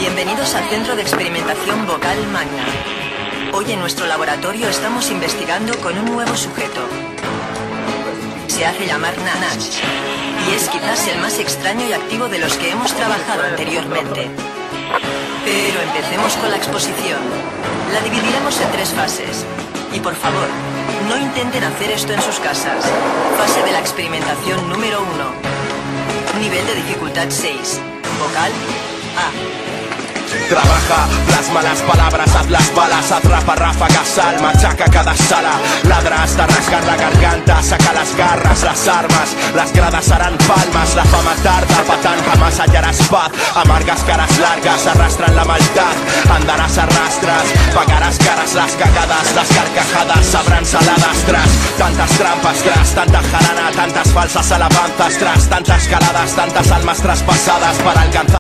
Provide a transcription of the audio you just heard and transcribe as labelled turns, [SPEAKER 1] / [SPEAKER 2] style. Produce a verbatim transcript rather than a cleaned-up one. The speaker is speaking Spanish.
[SPEAKER 1] Bienvenidos al Centro de Experimentación Vocal Magna. Hoy en nuestro laboratorio estamos investigando con un nuevo sujeto. Se hace llamar Nanach y es quizás el más extraño y activo de los que hemos trabajado anteriormente. Pero empecemos con la exposición. La dividiremos en tres fases. Y por favor, no intenten hacer esto en sus casas. Fase de la experimentación número uno. Nivel de dificultad seis. Vocal A.
[SPEAKER 2] Trabaja, plasma las palabras, haz las balas, atrapa ráfagas, sal, machaca cada sala, ladra hasta rasgar la garganta, saca las garras, las armas, las gradas harán palmas, la fama tarda, patán jamás hallarás paz, amargas caras largas arrastran la maldad, andarás arrastras, pagarás caras las cagadas, las carcajadas sabrán saladas tras tantas trampas, tras tanta jarana, tantas falsas alabanzas, tras tantas caladas, tantas almas traspasadas para alcanzar